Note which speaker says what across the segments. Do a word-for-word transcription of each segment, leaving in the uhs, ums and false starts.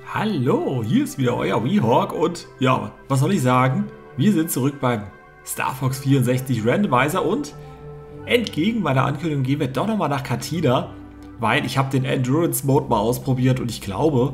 Speaker 1: Hallo, hier ist wieder euer Weehawk und ja, was soll ich sagen? Wir sind zurück beim Star Fox vierundsechzig Randomizer und entgegen meiner Ankündigung gehen wir doch nochmal nach Cantina, weil ich habe den Endurance Mode mal ausprobiert und ich glaube,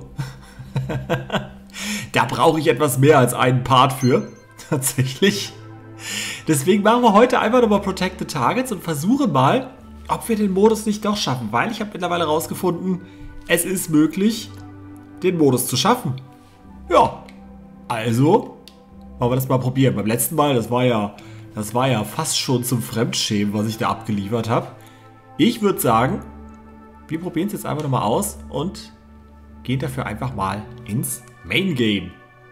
Speaker 1: da brauche ich etwas mehr als einen Part für, tatsächlich. Deswegen machen wir heute einfach nochmal Protected Targets und versuchen mal, ob wir den Modus nicht doch schaffen, weil ich habe mittlerweile herausgefunden, es ist möglich, den Modus zu schaffen. Ja, also wollen wir das mal probieren. Beim letzten Mal, das war ja, das war ja fast schon zum Fremdschämen, was ich da abgeliefert habe. Ich würde sagen, wir probieren es jetzt einfach nochmal aus und gehen dafür einfach mal ins Main Game.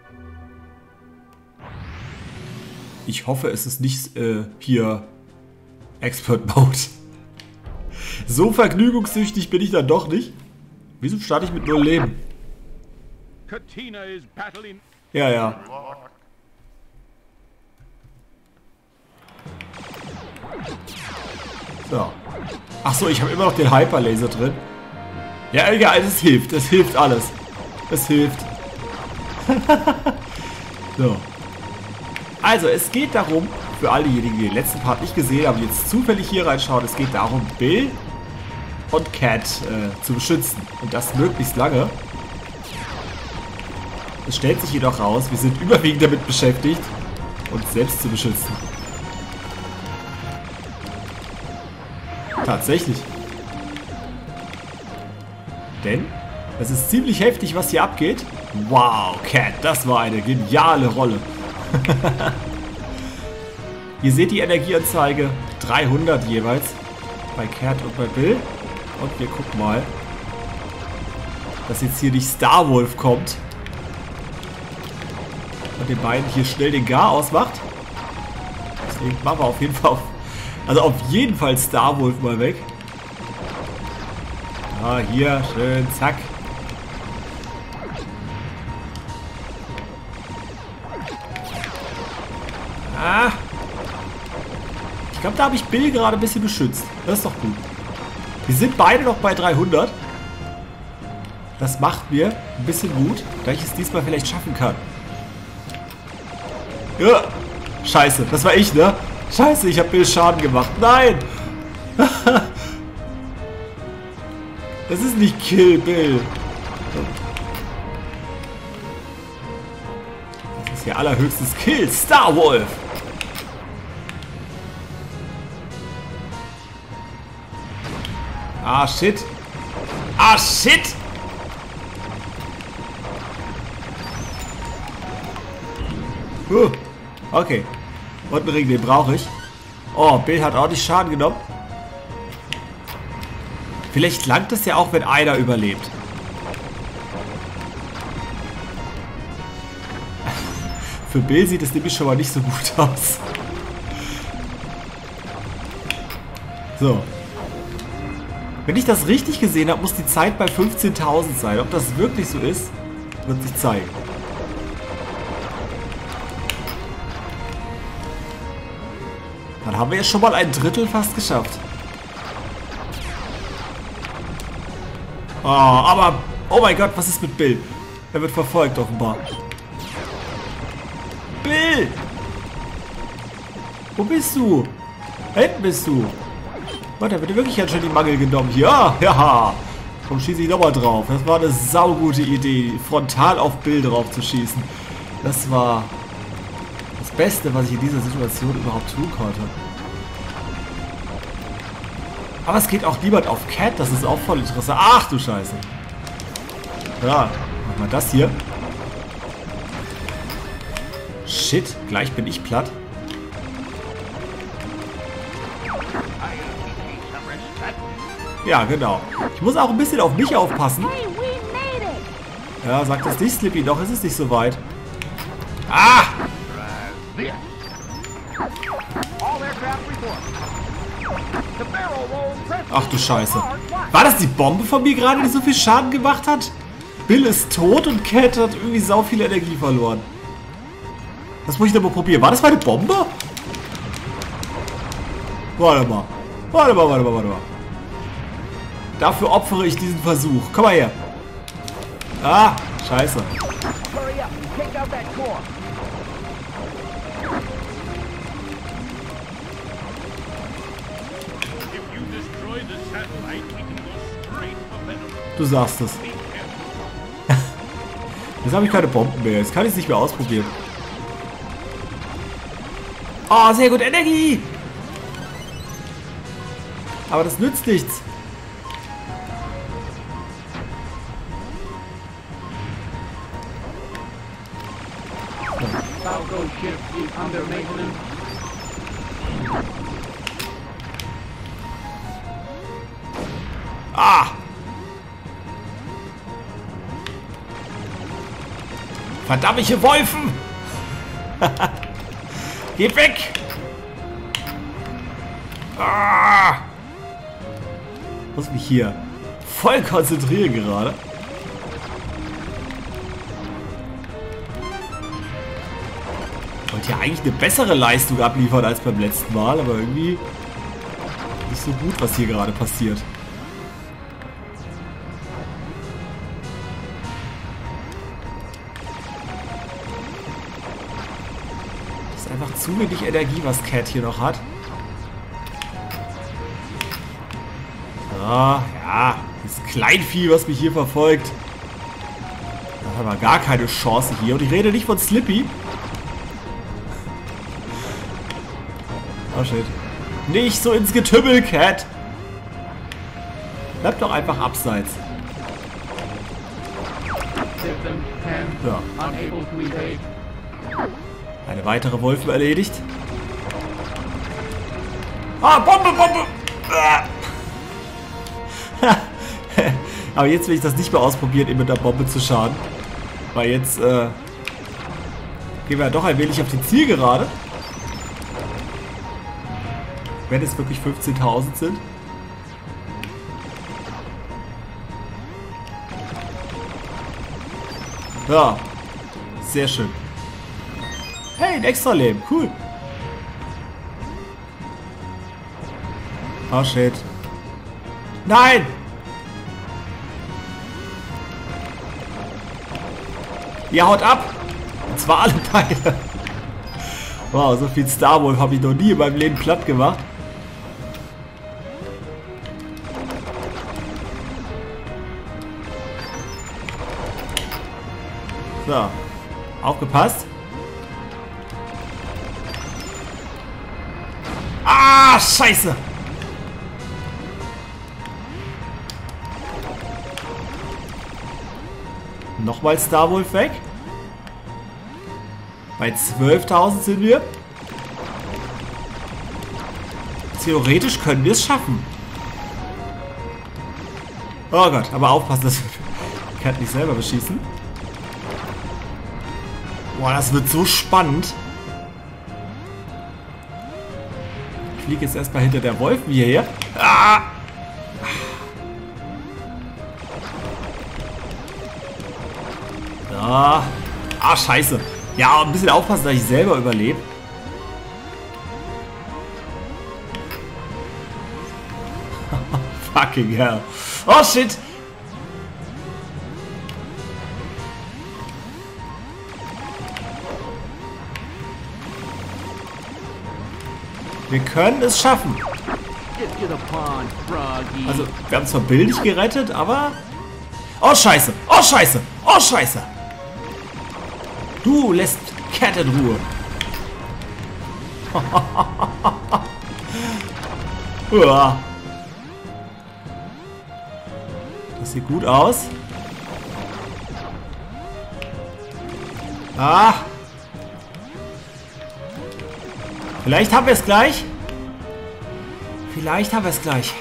Speaker 1: Ich hoffe, es ist nicht äh, hier Expert Mode. So vergnügungssüchtig bin ich dann doch nicht. Wieso starte ich mit null Leben? Ja, ja. So. Achso, ich habe immer noch den Hyperlaser drin. Ja, egal, es hilft. Es hilft alles. Es hilft. So. Also, es geht darum, für all diejenigen, die den letzten Part nicht gesehen haben, die jetzt zufällig hier reinschauen, es geht darum, Bill und Cat äh, zu beschützen. Und das möglichst lange. Es stellt sich jedoch raus, wir sind überwiegend damit beschäftigt, uns selbst zu beschützen. Tatsächlich. Denn es ist ziemlich heftig, was hier abgeht. Wow, Cat, das war eine geniale Rolle. Ihr seht die Energieanzeige, dreihundert jeweils, bei Cat und bei Bill. Und wir gucken mal, dass jetzt hier nicht Starwolf kommt und den beiden hier schnell den Gar ausmacht. Deswegen machen wir auf jeden Fall, auf, also auf jeden Fall Starwolf mal weg. Ah, hier, schön, zack. Ah. Ich glaube, da habe ich Bill gerade ein bisschen beschützt. Das ist doch gut. Wir sind beide noch bei dreihundert. Das macht mir ein bisschen Mut, da ich es diesmal vielleicht schaffen kann. Ja. Scheiße, das war ich, ne? Scheiße, ich habe Bill Schaden gemacht. Nein! Das ist nicht Kill Bill. Das ist ja allerhöchstens Kill Starwolf. Ah, shit. Ah, shit. Huh. Okay. Und einen Ring, den brauche ich. Oh, Bill hat ordentlich Schaden genommen. Vielleicht langt es ja auch, wenn einer überlebt. Für Bill sieht es nämlich schon mal nicht so gut aus. So. Wenn ich das richtig gesehen habe, muss die Zeit bei fünfzehntausend sein. Ob das wirklich so ist, wird sich zeigen. Dann haben wir ja schon mal ein Drittel fast geschafft. Oh, aber... Oh mein Gott, was ist mit Bill? Er wird verfolgt offenbar. Bill! Wo bist du? Hinten bist du. Warte, da wird wirklich ganz schön die Mangel genommen. Ja, ja. Komm, schieße ich nochmal drauf. Das war eine saugute Idee, frontal auf Bill drauf zu schießen. Das war das Beste, was ich in dieser Situation überhaupt tun konnte. Aber es geht auch niemand auf Cat, das ist auch voll interessant. Ach du Scheiße. Ja, mach mal das hier. Shit, gleich bin ich platt. Ja, genau. Ich muss auch ein bisschen auf mich aufpassen. Ja, sagt das nicht, Slippy. Doch, ist es nicht so weit. Ah! Ach du Scheiße. War das die Bombe von mir gerade, die so viel Schaden gemacht hat? Bill ist tot und Cat hat irgendwie sau viel Energie verloren. Das muss ich doch mal probieren. War das meine Bombe? Warte mal. Warte mal, warte mal, warte mal. Dafür opfere ich diesen Versuch. Komm mal her. Ah, Scheiße. Du sagst es. Jetzt habe ich keine Bomben mehr. Jetzt kann ich es nicht mehr ausprobieren. Oh, sehr gut. Energie! Aber das nützt nichts. Ah! Verdammte Wolfen! Geht weg! Ah! Ich muss mich hier voll konzentrieren gerade. Ich wollte ja eigentlich eine bessere Leistung abliefern als beim letzten Mal, aber irgendwie nicht so gut, was hier gerade passiert. Das ist einfach zu wenig Energie, was Cat hier noch hat. So, ja, das Kleinvieh, was mich hier verfolgt. Da haben wir gar keine Chance hier. Und ich rede nicht von Slippy. Oh shit. Nicht so ins Getümmel, Cat. Bleib doch einfach abseits. Ja. Eine weitere Wolfen erledigt. Ah, Bombe, Bombe! Aber jetzt will ich das nicht mehr ausprobieren, ihm mit der Bombe zu schaden. Weil jetzt äh, gehen wir ja doch ein wenig auf die Zielgerade. Wenn es wirklich fünfzehntausend sind. Ja, sehr schön. Hey, ein extra Leben, cool. Oh shit. Nein! Ihr haut ab! Und zwar alle Teile. Wow, so viel Star Wolf habe ich noch nie in meinem Leben platt gemacht. So, aufgepasst. Ah, scheiße! Nochmal Star Wolf weg. Bei zwölftausend sind wir. Theoretisch können wir es schaffen. Oh Gott, aber aufpassen, dass wir Cat nicht selber beschießen. Boah, das wird so spannend. Ich fliege jetzt erstmal hinter der Wolfen hierher. Ah! Ah, ah, scheiße. Ja, ein bisschen aufpassen, dass ich selber überlebe. Fucking hell. Oh, shit. Wir können es schaffen. Also, wir haben zwar bildlich gerettet, aber... Oh, scheiße. Oh, scheiße. Oh, scheiße. Du lässt Cat in Ruhe. Uah. Das sieht gut aus. Ah. Vielleicht haben wir es gleich. Vielleicht haben wir es gleich.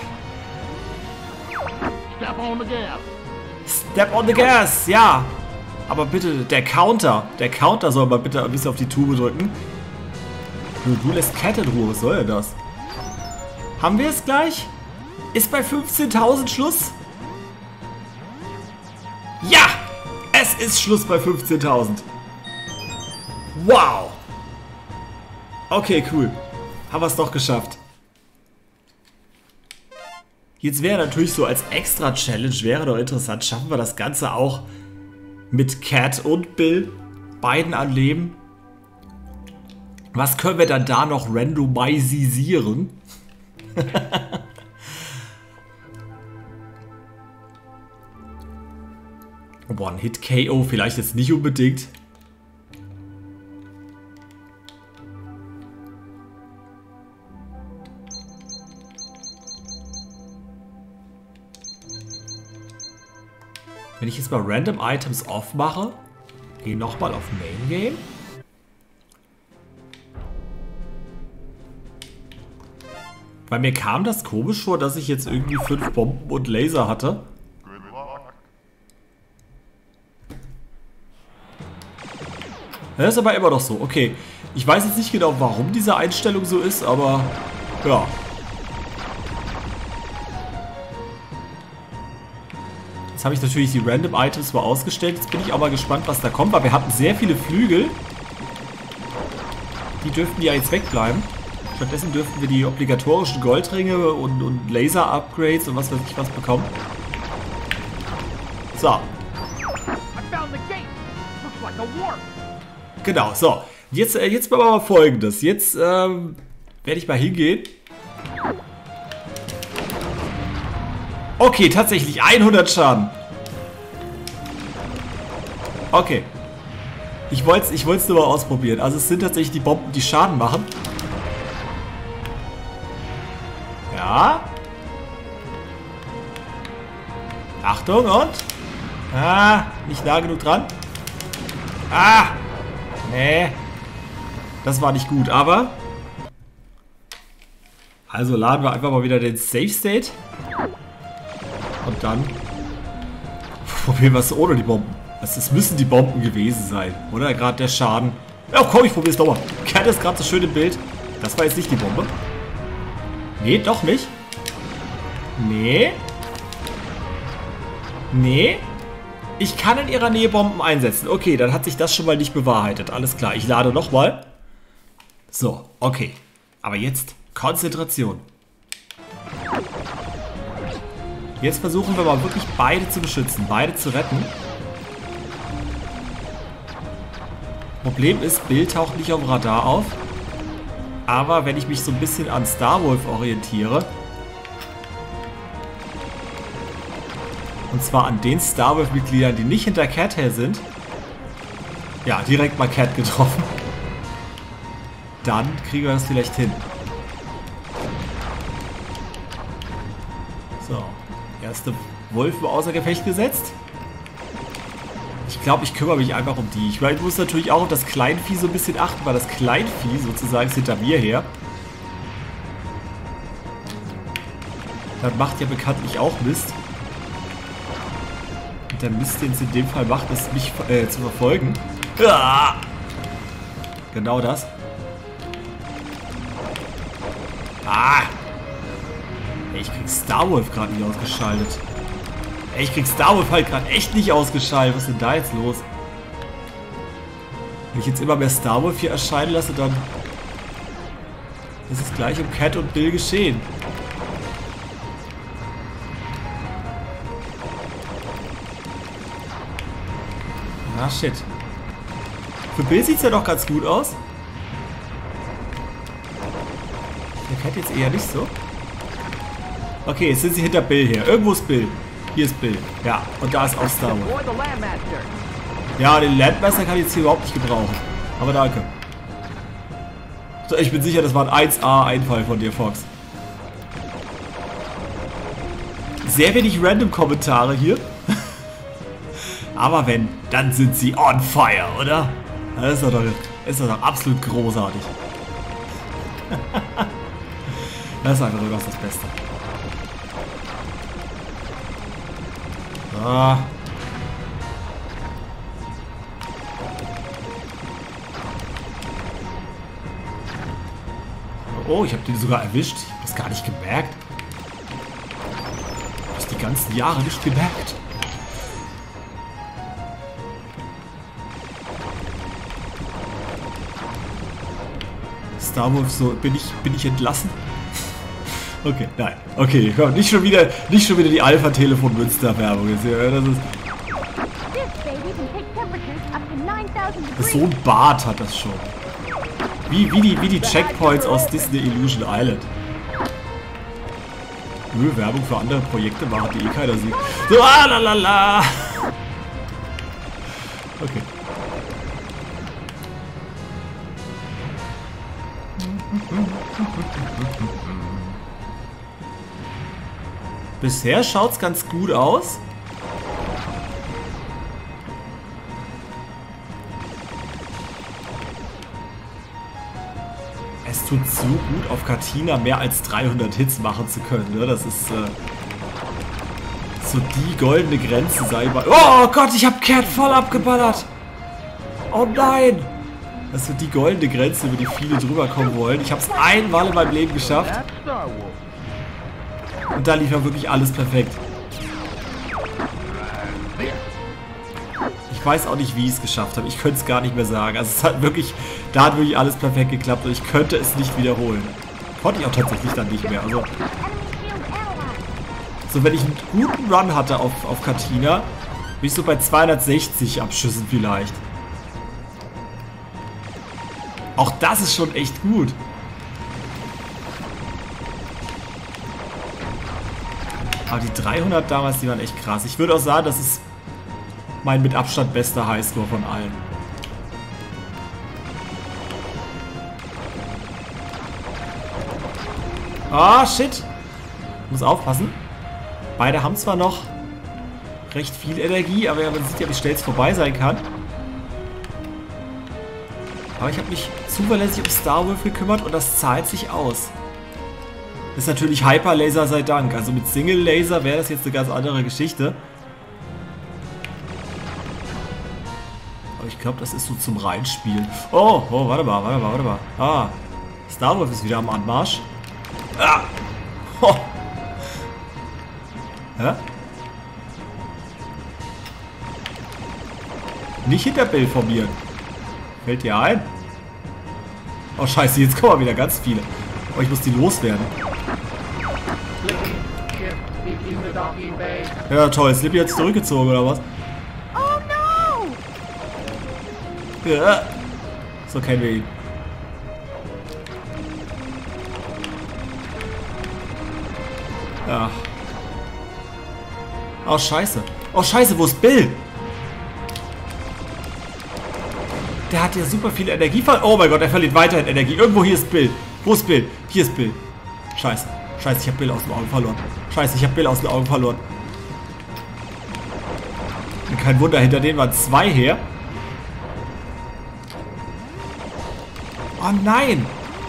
Speaker 1: Step on the gas. Step on the gas, ja. Aber bitte, der Counter. Der Counter soll mal bitte ein bisschen auf die Tube drücken. Du, du lässt Cat in Ruhe. Was soll denn das? Haben wir es gleich? Ist bei fünfzehntausend Schluss? Ja! Es ist Schluss bei fünfzehntausend. Wow! Okay, cool. Haben wir es doch geschafft. Jetzt wäre natürlich so als Extra-Challenge, wäre doch interessant, schaffen wir das Ganze auch Mit Cat und Bill. Beiden an Leben. Was können wir dann da noch randomisieren? One-Hit-K O vielleicht jetzt nicht unbedingt. Wenn ich jetzt mal Random Items off mache, gehe nochmal auf Main Game. Weil mir kam das komisch vor, dass ich jetzt irgendwie fünf Bomben und Laser hatte. Das ist aber immer noch so. Okay, ich weiß jetzt nicht genau, warum diese Einstellung so ist, aber ja. Jetzt habe ich natürlich die Random Items mal ausgestellt. Jetzt bin ich auch mal gespannt, was da kommt, weil wir hatten sehr viele Flügel. Die dürften ja jetzt wegbleiben. Stattdessen dürften wir die obligatorischen Goldringe und, und Laser-Upgrades und was weiß ich was bekommen. So. Genau, so. Jetzt, äh, jetzt machen wir mal Folgendes. Jetzt ähm, werde ich mal hingehen. Okay, tatsächlich hundert Schaden. Okay. Ich wollte es ich wollt's nur mal ausprobieren. Also es sind tatsächlich die Bomben, die Schaden machen. Ja. Achtung und... Ah, nicht nah genug dran. Ah! Nee. Das war nicht gut, aber... Also laden wir einfach mal wieder den Safe State. Und dann probieren wir es ohne die Bomben. Das müssen die Bomben gewesen sein. Oder gerade der Schaden. Ja komm, ich probiere es nochmal. Cat ist gerade so schön im Bild. Das war jetzt nicht die Bombe. Nee, doch nicht. Nee. Nee. Ich kann in ihrer Nähe Bomben einsetzen. Okay, dann hat sich das schon mal nicht bewahrheitet. Alles klar, ich lade nochmal. So, okay. Aber jetzt Konzentration. Jetzt versuchen wir mal wirklich beide zu beschützen, beide zu retten. Problem ist, Bill taucht nicht auf dem Radar auf. Aber wenn ich mich so ein bisschen an Starwolf orientiere, und zwar an den Starwolf-Mitgliedern, die nicht hinter Cat her sind, ja, direkt mal Cat getroffen, dann kriegen wir das vielleicht hin. So, erste Wolf außer Gefecht gesetzt. Ich glaube, ich kümmere mich einfach um die. Ich meine, ich muss natürlich auch auf das Kleinvieh so ein bisschen achten, weil das Kleinvieh sozusagen ist hinter mir her. Das macht ja bekanntlich auch Mist. Und der Mist, den es in dem Fall macht, ist mich äh, zu verfolgen. Ah! Genau das. Ah! Ich krieg Starwolf gerade nicht ausgeschaltet. Ich krieg Starwolf halt gerade echt nicht ausgeschaltet. Was ist denn da jetzt los? Wenn ich jetzt immer mehr Starwolf hier erscheinen lasse, dann ist es gleich um Cat und Bill geschehen. Ah, shit. Für Bill sieht es ja doch ganz gut aus. Der Cat jetzt eher nicht so. Okay, jetzt sind sie hinter Bill her. Irgendwo ist Bill. Hier ist Bill. Ja, und da ist auch Starwolf. Ja, den Landmaster kann ich jetzt hier überhaupt nicht gebrauchen. Aber danke. So, ich bin sicher, das war ein eins A Einfall von dir, Fox. Sehr wenig Random-Kommentare hier. Aber wenn, dann sind sie on fire, oder? Das ist doch, ist doch absolut großartig. Das ist einfach irgendwas das Beste. Ah. Oh, ich habe den sogar erwischt. Ich habe das gar nicht gemerkt. Ich habe das die ganzen Jahre nicht gemerkt. Starwolf, so bin ich, bin ich entlassen? Okay, nein. Okay, komm, nicht schon wieder, nicht schon wieder die Alpha-Telefon-Münster-Werbung. Das ist... So ein Bart hat das schon. Wie, wie, die, wie die Checkpoints aus Disney Illusion Island. Nö, Werbung für andere Projekte machen, die eh keiner sieht. So, ah, la, la, la. Okay. Bisher schaut's ganz gut aus. Es tut so gut, auf Katina mehr als dreihundert Hits machen zu können. Ne? Das ist äh, so die goldene Grenze, sei mal. Oh Gott, ich habe Cat voll abgeballert. Oh nein. Das ist die goldene Grenze, über die viele drüber kommen wollen. Ich habe es einmal in meinem Leben geschafft. Und da lief ja wirklich alles perfekt. Ich weiß auch nicht, wie ich es geschafft habe. Ich könnte es gar nicht mehr sagen. Also es hat wirklich, da hat wirklich alles perfekt geklappt und ich könnte es nicht wiederholen. Konnte ich auch tatsächlich dann nicht mehr. Also, so wenn ich einen guten Run hatte auf, auf Katina, bin ich so bei zweihundertsechzig Abschüssen vielleicht. Auch das ist schon echt gut. Aber die dreihundert damals, die waren echt krass. Ich würde auch sagen, das ist mein mit Abstand bester Highscore von allen. Ah, shit. Muss aufpassen. Beide haben zwar noch recht viel Energie, aber man sieht ja, wie schnell es vorbei sein kann. Aber ich habe mich zuverlässig um Starwolf gekümmert und das zahlt sich aus. Ist natürlich Hyperlaser sei Dank. Also mit Single Laser wäre das jetzt eine ganz andere Geschichte. Aber ich glaube, das ist so zum Reinspielen. Oh, oh, warte mal, warte mal, warte mal. Ah, Starwolf ist wieder am Anmarsch. Ah! Oh. Hä? Nicht hinter Bill formieren. Fällt dir ein? Oh scheiße, jetzt kommen wieder ganz viele. Oh, ich muss die loswerden. Ja toll, Slippy hat sich zurückgezogen, oder was?
Speaker 2: Oh no!
Speaker 1: Ja. So kennen wir ihn. Ja. Oh scheiße. Oh scheiße, wo ist Bill? Der hat ja super viel Energie verloren. Oh mein Gott, er verliert weiterhin Energie. Irgendwo hier ist Bill. Wo ist Bill? Hier ist Bill. Scheiße. Scheiße, ich habe Bill aus den Augen verloren. Scheiße, ich habe Bill aus den Augen verloren. Und kein Wunder, hinter denen waren zwei her. Oh nein!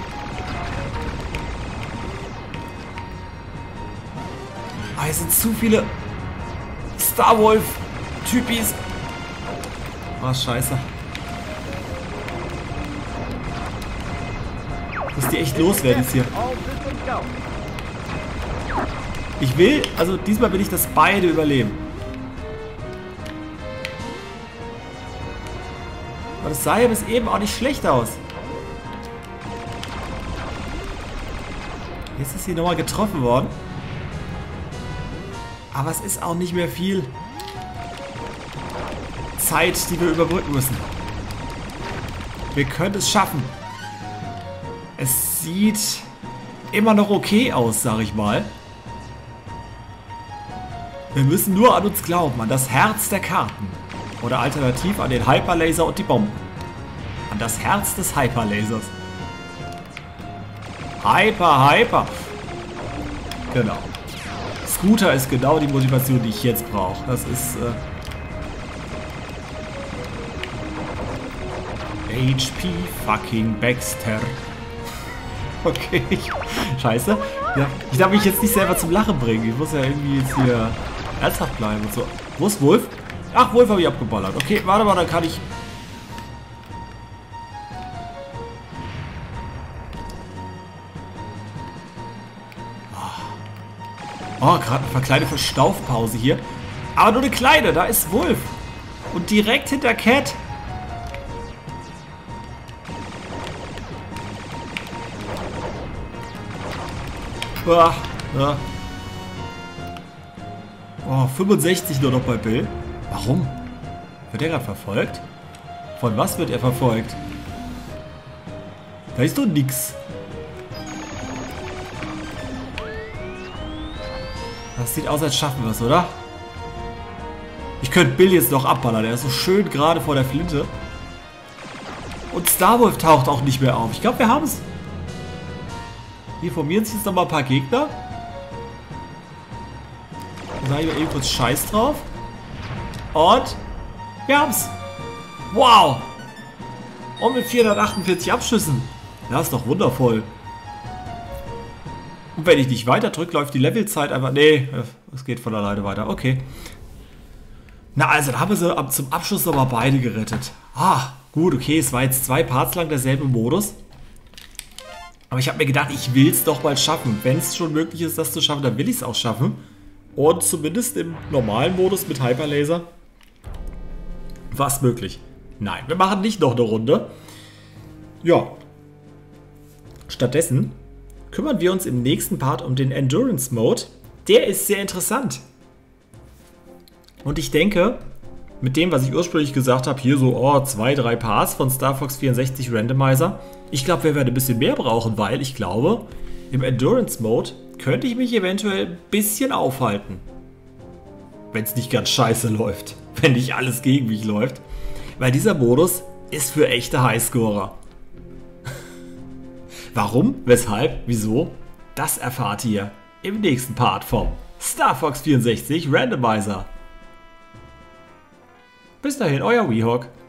Speaker 1: Ah, es sind zu viele Starwolf-Typis. Oh, scheiße. Muss die echt loswerden jetzt hier. Ich will, also diesmal will ich, dass beide überleben. Aber das sah ja bis eben auch nicht schlecht aus. Jetzt ist sie nochmal getroffen worden. Aber es ist auch nicht mehr viel Zeit, die wir überbrücken müssen. Wir können es schaffen. Es sieht immer noch okay aus, sag ich mal. Wir müssen nur an uns glauben, an das Herz der Karten. Oder alternativ an den Hyperlaser und die Bomben. An das Herz des Hyperlasers. Hyper, Hyper. Genau. Scooter ist genau die Motivation, die ich jetzt brauche. Das ist... Äh H P fucking Baxter. Okay. Scheiße. Ja, ich darf mich jetzt nicht selber zum Lachen bringen. Ich muss ja irgendwie jetzt hier ernsthaft bleiben und so. Wo ist Wolf? Ach, Wolf habe ich abgeballert. Okay, warte mal, dann kann ich... Oh, gerade eine kleine Verstaufpause hier. Aber nur eine kleine, da ist Wolf. Und direkt hinter Cat. Ah, ja. Oh, fünfundsechzig nur noch bei Bill. Warum? Wird er gerade verfolgt? Von was wird er verfolgt? Da ist doch nix. Das sieht aus, als schaffen wir es, oder? Ich könnte Bill jetzt noch abballern. Der ist so schön gerade vor der Flinte. Und Starwolf taucht auch nicht mehr auf. Ich glaube, wir haben es. Hier formieren sich jetzt noch mal ein paar Gegner. Da sage ich mal eben kurz Scheiß drauf. Und wir haben es. Wow. Und mit vierhundertachtundvierzig Abschüssen. Das ist doch wundervoll. Und wenn ich nicht weiter drücke, läuft die Levelzeit einfach... Nee, es geht von alleine weiter. Okay. Na also, da haben wir sie zum Abschluss nochmal beide gerettet. Ah, gut, okay. Es war jetzt zwei Parts lang derselbe Modus. Aber ich habe mir gedacht, ich will es doch mal schaffen. Wenn es schon möglich ist, das zu schaffen, dann will ich es auch schaffen. Und zumindest im normalen Modus mit Hyperlaser war es möglich. Nein, wir machen nicht noch eine Runde. Ja. Stattdessen kümmern wir uns im nächsten Part um den Endurance Mode. Der ist sehr interessant. Und ich denke, mit dem, was ich ursprünglich gesagt habe, hier so oh, zwei, drei Parts von Star Fox vierundsechzig Randomizer, ich glaube, wir werden ein bisschen mehr brauchen, weil ich glaube, im Endurance Mode könnte ich mich eventuell ein bisschen aufhalten. Wenn es nicht ganz scheiße läuft. Wenn nicht alles gegen mich läuft. Weil dieser Modus ist für echte Highscorer. Warum, weshalb, wieso, das erfahrt ihr im nächsten Part vom Star Fox vierundsechzig Randomizer. Bis dahin, euer Weehawk.